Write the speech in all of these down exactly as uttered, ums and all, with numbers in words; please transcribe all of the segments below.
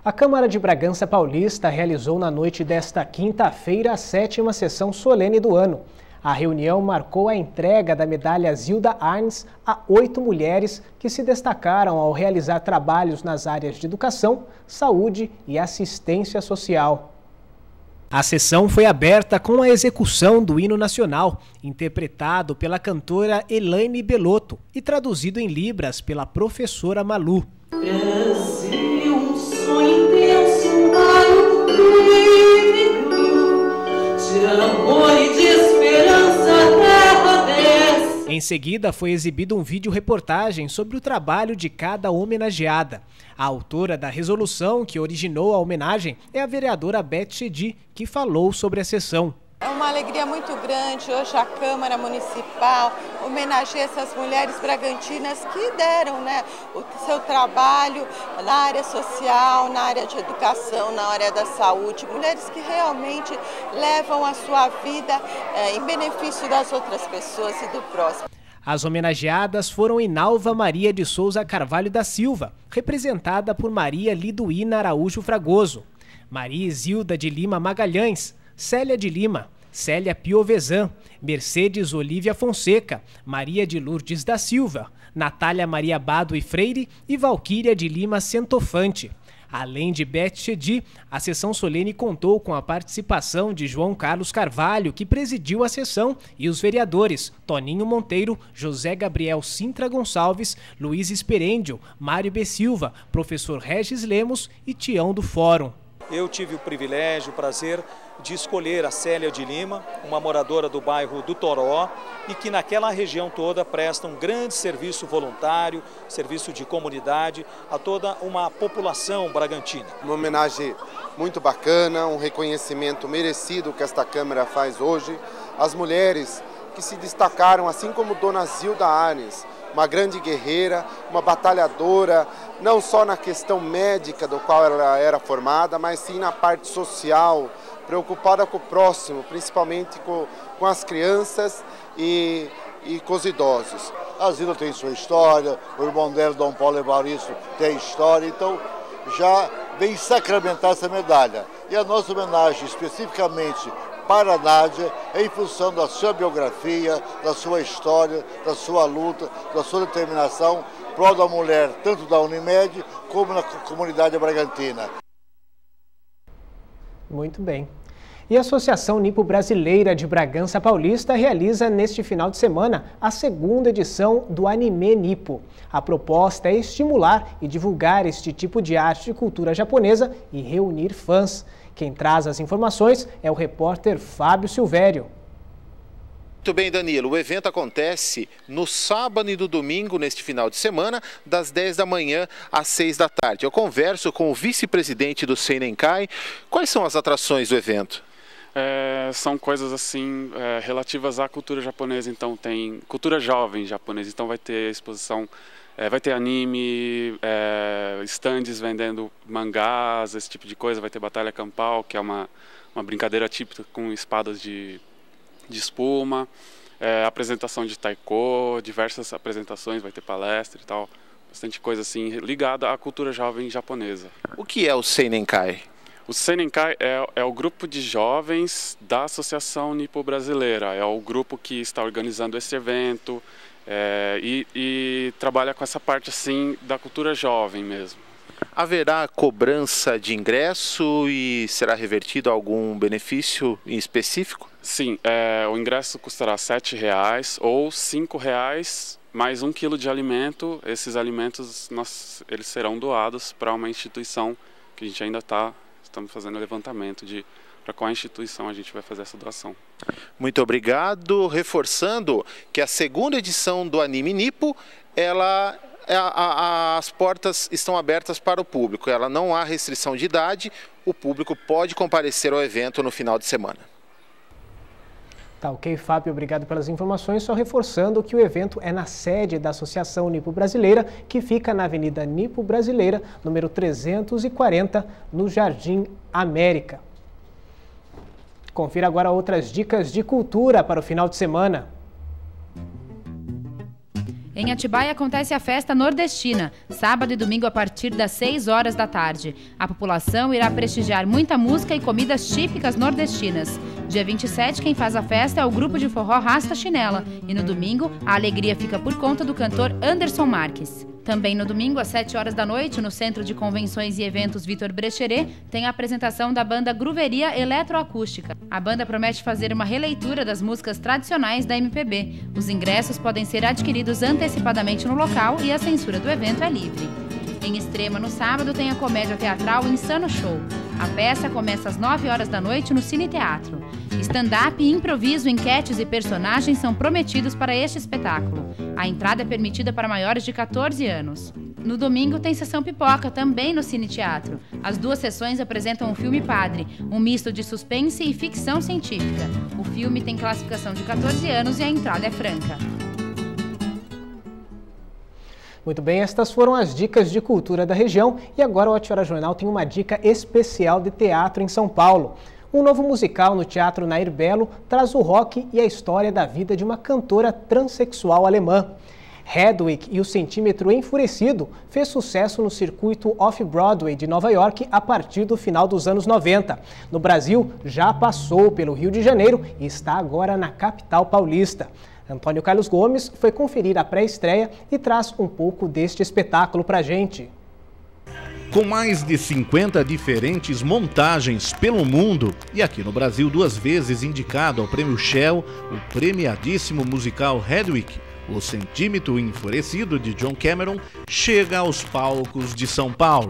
A Câmara de Bragança Paulista realizou na noite desta quinta-feira a sétima sessão solene do ano. A reunião marcou a entrega da medalha Zilda Arnes a oito mulheres que se destacaram ao realizar trabalhos nas áreas de educação, saúde e assistência social. A sessão foi aberta com a execução do hino nacional, interpretado pela cantora Elaine Belotto e traduzido em libras pela professora Malu. Brasil, um sonho intenso, um raio brilho, de amor e de esperança, terra desce. Em seguida, foi exibido um vídeo-reportagem sobre o trabalho de cada homenageada. A autora da resolução que originou a homenagem é a vereadora Beth Chedi, que falou sobre a sessão. É uma alegria muito grande hoje a Câmara Municipal homenageia essas mulheres bragantinas que deram, né, o seu trabalho na área social, na área de educação, na área da saúde. Mulheres que realmente levam a sua vida é, em benefício das outras pessoas e do próximo. As homenageadas foram Inalva Maria de Souza Carvalho da Silva, representada por Maria Liduína Araújo Fragoso, Maria Isilda de Lima Magalhães, Célia de Lima, Célia Piovesan, Mercedes Olívia Fonseca, Maria de Lourdes da Silva, Natália Maria Bado e Freire e Valquíria de Lima Centofante. Além de Beth Chedi, a sessão solene contou com a participação de João Carlos Carvalho, que presidiu a sessão, e os vereadores Toninho Monteiro, José Gabriel Sintra Gonçalves, Luiz Esperendio, Mário B. Silva, professor Regis Lemos e Tião do Fórum. Eu tive o privilégio, o prazer de escolher a Célia de Lima, uma moradora do bairro do Toró, e que naquela região toda presta um grande serviço voluntário, serviço de comunidade a toda uma população bragantina. Uma homenagem muito bacana, um reconhecimento merecido que esta Câmara faz hoje às mulheres que se destacaram, assim como Dona Zilda Arnes, uma grande guerreira, uma batalhadora, não só na questão médica do qual ela era formada, mas sim na parte social, preocupada com o próximo, principalmente com, com as crianças e, e com os idosos. A Zilda tem sua história, o irmão dela, Dom Paulo Evaristo, tem história, então já vem sacramentar essa medalha. E a nossa homenagem especificamente para a Nádia, em função da sua biografia, da sua história, da sua luta, da sua determinação, prol da mulher, tanto da Unimed como na comunidade bragantina. Muito bem. E a Associação Nipo Brasileira de Bragança Paulista realiza neste final de semana a segunda edição do Anime Nipo. A proposta é estimular e divulgar este tipo de arte e cultura japonesa e reunir fãs. Quem traz as informações é o repórter Fábio Silvério. Muito bem, Danilo. O evento acontece no sábado e no domingo, neste final de semana, das dez da manhã às seis da tarde. Eu converso com o vice-presidente do Seinenkai. Quais são as atrações do evento? É, são coisas assim é, relativas à cultura japonesa. Então tem cultura jovem japonesa. Então vai ter exposição, é, vai ter anime, é, stands vendendo mangás, esse tipo de coisa. Vai ter batalha campal, que é uma, uma brincadeira típica com espadas de, de espuma. É, apresentação de taiko, diversas apresentações, vai ter palestra e tal. Bastante coisa assim ligada à cultura jovem japonesa. O que é o Seinenkai? O Seinenkai é, é o grupo de jovens da Associação Nipo Brasileira. É o grupo que está organizando esse evento é, e, e trabalha com essa parte assim da cultura jovem mesmo. Haverá cobrança de ingresso e será revertido algum benefício em específico? Sim, é, o ingresso custará sete reais ou cinco reais mais um quilo de alimento. Esses alimentos nós, eles serão doados para uma instituição que a gente ainda está... Estamos fazendo levantamento de para qual instituição a gente vai fazer essa doação. Muito obrigado. Reforçando que a segunda edição do Anime Nipo, ela, a, a, as portas estão abertas para o público. Ela não há restrição de idade. O público pode comparecer ao evento no final de semana. Tá ok, Fábio, obrigado pelas informações. Só reforçando que o evento é na sede da Associação Nipo Brasileira, que fica na Avenida Nipo Brasileira, número trezentos e quarenta, no Jardim América. Confira agora outras dicas de cultura para o final de semana. Em Atibaia acontece a festa nordestina, sábado e domingo a partir das seis horas da tarde. A população irá prestigiar muita música e comidas típicas nordestinas. Dia vinte e sete, quem faz a festa é o grupo de forró Rasta Chinela. E no domingo, a alegria fica por conta do cantor Anderson Marques. Também no domingo, às sete horas da noite, no Centro de Convenções e Eventos Vitor Brecheret, tem a apresentação da banda Gruveria Eletroacústica. A banda promete fazer uma releitura das músicas tradicionais da M P B. Os ingressos podem ser adquiridos antecipadamente no local e a censura do evento é livre. Em Extrema, no sábado, tem a comédia teatral Insano Show. A peça começa às nove horas da noite no Cine Teatro. Stand-up, improviso, enquetes e personagens são prometidos para este espetáculo. A entrada é permitida para maiores de quatorze anos. No domingo tem sessão pipoca, também no Cine Teatro. As duas sessões apresentam o filme Padre, um misto de suspense e ficção científica. O filme tem classificação de quatorze anos e a entrada é franca. Muito bem, estas foram as dicas de cultura da região e agora o Ótima Hora Jornal tem uma dica especial de teatro em São Paulo. Um novo musical no Teatro Nair Belo traz o rock e a história da vida de uma cantora transexual alemã. Hedwig e o Centímetro Enfurecido fez sucesso no circuito Off-Broadway de Nova York a partir do final dos anos noventa. No Brasil, já passou pelo Rio de Janeiro e está agora na capital paulista. Antônio Carlos Gomes foi conferir a pré-estreia e traz um pouco deste espetáculo pra gente. Com mais de cinquenta diferentes montagens pelo mundo e aqui no Brasil duas vezes indicado ao Prêmio Shell, o premiadíssimo musical Hedwig, o Centímetro Enfurecido de John Cameron, chega aos palcos de São Paulo.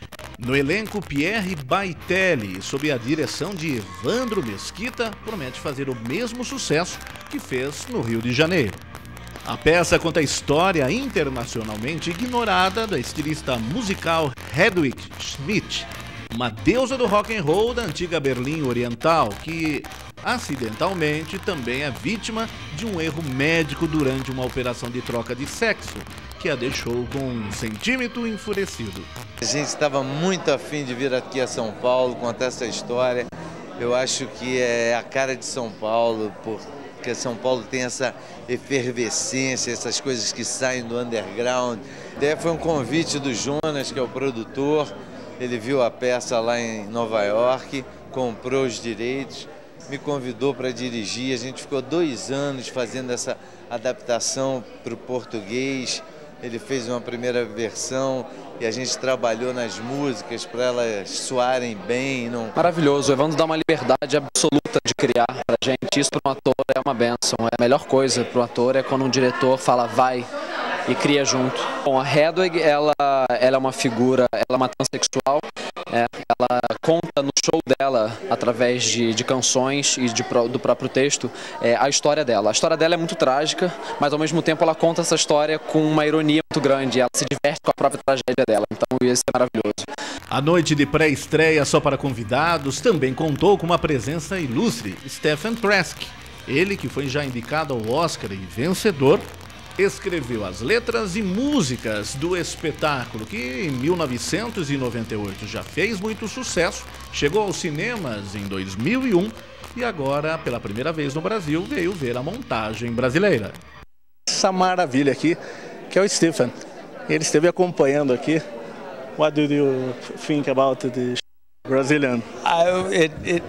No elenco, Pierre Baitelli, sob a direção de Evandro Mesquita, promete fazer o mesmo sucesso que fez no Rio de Janeiro. A peça conta a história internacionalmente ignorada da estilista musical Hedwig Schmidt, uma deusa do rock and roll da antiga Berlim Oriental, que acidentalmente também é vítima de um erro médico durante uma operação de troca de sexo, que a deixou com um centímetro enfurecido. A gente estava muito afim de vir aqui a São Paulo, contar essa história. Eu acho que é a cara de São Paulo, porque São Paulo tem essa efervescência, essas coisas que saem do underground. Até foi um convite do Jonas, que é o produtor. Ele viu a peça lá em Nova York, comprou os direitos, me convidou para dirigir. A gente ficou dois anos fazendo essa adaptação para o português. Ele fez uma primeira versão e a gente trabalhou nas músicas para elas soarem bem. Não... Maravilhoso, o Evandro dá uma liberdade absoluta de criar para a gente. Isso para um ator é uma bênção. É a melhor coisa para o ator é quando um diretor fala vai e cria junto. Bom, a Hedwig, ela, ela é uma figura, ela é uma transexual. É, ela conta no show dela, através de, de canções e de, do próprio texto, é, a história dela. A história dela é muito trágica, mas ao mesmo tempo ela conta essa história com uma ironia muito grande. Ela se diverte com a própria tragédia dela, então isso é maravilhoso. A noite de pré-estreia só para convidados também contou com uma presença ilustre, Stephen Prask. Ele, que foi já indicado ao Oscar e vencedor, escreveu as letras e músicas do espetáculo, que em mil novecentos e noventa e oito já fez muito sucesso, chegou aos cinemas em dois mil e um e agora, pela primeira vez no Brasil, veio ver a montagem brasileira. Essa maravilha aqui, que é o Stephen, ele esteve acompanhando aqui. What do you think about the Brazilian? I, it, it,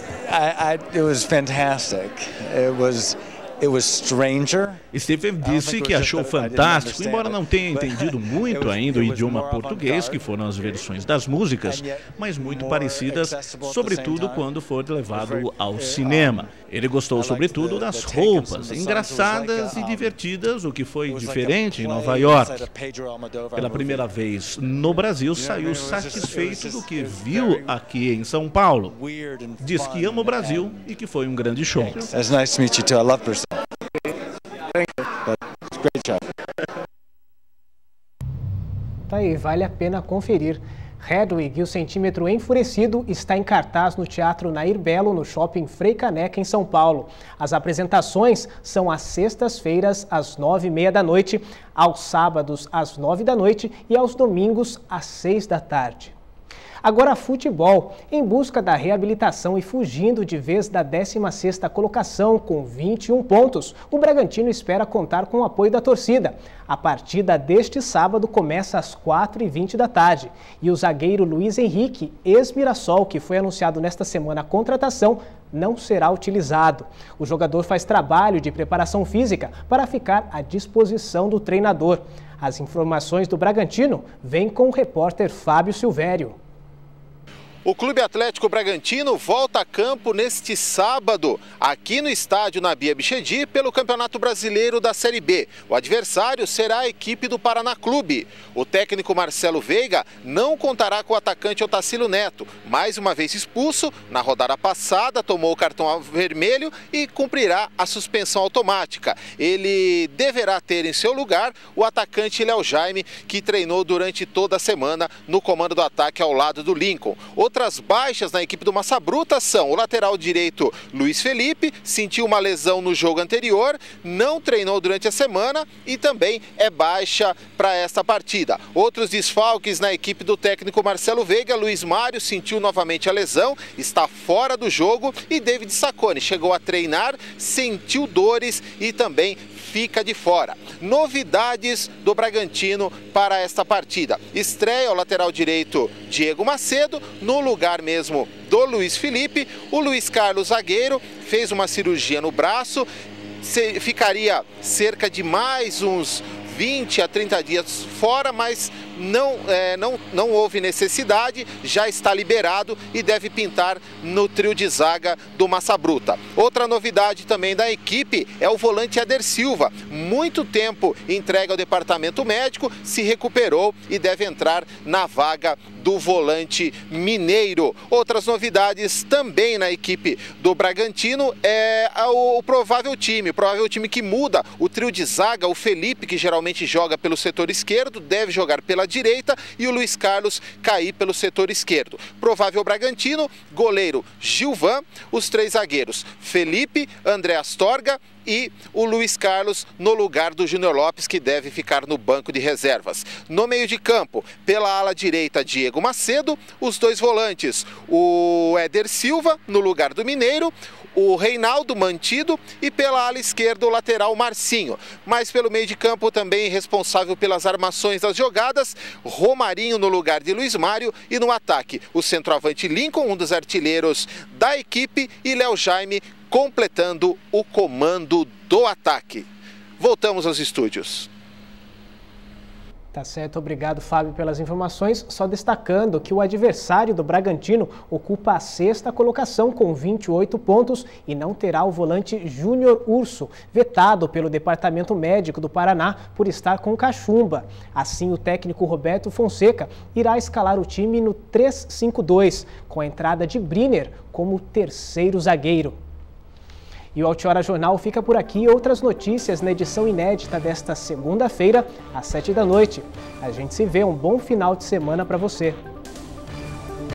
I, I, it was fantastic. It was... It was stranger. Stephen disse que achou fantástico, embora não tenha entendido muito ainda o idioma português, que foram as versões das músicas, mas muito parecidas, sobretudo quando for levado ao cinema. Ele gostou sobretudo das roupas, engraçadas e divertidas, o que foi diferente em Nova York. Pela primeira vez no Brasil, saiu satisfeito do que viu aqui em São Paulo. Diz que ama o Brasil e que foi um grande show. It's nice to meet you too. I love Brazil. Thank you. But it's a great job. Tá aí, vale a pena conferir. Hedwig e o Centímetro Enfurecido está em cartaz no Teatro Nair Belo, no Shopping Frei Caneca, em São Paulo. As apresentações são às sextas-feiras, às nove e meia da noite, aos sábados, às nove da noite e aos domingos, às seis da tarde. Agora futebol. Em busca da reabilitação e fugindo de vez da décima sexta colocação com vinte e um pontos, o Bragantino espera contar com o apoio da torcida. A partida deste sábado começa às quatro e vinte da tarde e o zagueiro Luiz Henrique, ex-Mirassol, que foi anunciado nesta semana a contratação, não será utilizado. O jogador faz trabalho de preparação física para ficar à disposição do treinador. As informações do Bragantino vêm com o repórter Fábio Silvério. O Clube Atlético Bragantino volta a campo neste sábado, aqui no estádio Nabi Abichedi, pelo Campeonato Brasileiro da Série B. O adversário será a equipe do Paraná Clube. O técnico Marcelo Veiga não contará com o atacante Otacílio Neto, mais uma vez expulso. Na rodada passada, tomou o cartão vermelho e cumprirá a suspensão automática. Ele deverá ter em seu lugar o atacante Léo Jaime, que treinou durante toda a semana no comando do ataque ao lado do Lincoln. Outras baixas na equipe do Massa Bruta são o lateral direito Luiz Felipe, sentiu uma lesão no jogo anterior, não treinou durante a semana e também é baixa para esta partida. Outros desfalques na equipe do técnico Marcelo Veiga: Luiz Mário sentiu novamente a lesão, está fora do jogo, e David Sacconi chegou a treinar, sentiu dores e também fica de fora. Novidades do Bragantino para esta partida: estreia o lateral direito Diego Macedo, no lugar mesmo do Luiz Felipe. O Luiz Carlos, zagueiro, fez uma cirurgia no braço, ficaria cerca de mais uns vinte a trinta dias fora, mas não, é, não, não houve necessidade, já está liberado e deve pintar no trio de zaga do Massa Bruta. Outra novidade também da equipe é o volante Éder Silva, muito tempo entregue ao departamento médico, se recuperou e deve entrar na vaga do volante mineiro. Outras novidades também na equipe do Bragantino é o provável time, o provável time que muda o trio de zaga. O Felipe, que geralmente joga pelo setor esquerdo, deve jogar pela direita, e o Luiz Carlos cair pelo setor esquerdo. Provável Bragantino: goleiro Gilvan, os três zagueiros Felipe, André Astorga e o Luiz Carlos no lugar do Júnior Lopes, que deve ficar no banco de reservas. No meio de campo, pela ala direita, Diego Macedo, os dois volantes, o Éder Silva no lugar do Mineiro, o Reinaldo mantido, e pela ala esquerda o lateral Marcinho. Mas pelo meio de campo também responsável pelas armações das jogadas, Romarinho no lugar de Luiz Mário, e no ataque o centroavante Lincoln, um dos artilheiros da equipe, e Léo Jaime completando o comando do ataque. Voltamos aos estúdios. Tá certo, obrigado, Fábio, pelas informações. Só destacando que o adversário do Bragantino ocupa a sexta colocação com vinte e oito pontos e não terá o volante Júnior Urso, vetado pelo Departamento Médico do Paraná por estar com cachumba. Assim, o técnico Roberto Fonseca irá escalar o time no três cinco dois, com a entrada de Briner como terceiro zagueiro. E o Altiora Jornal fica por aqui. Outras notícias na edição inédita desta segunda-feira, às sete da noite. A gente se vê. Um bom final de semana para você.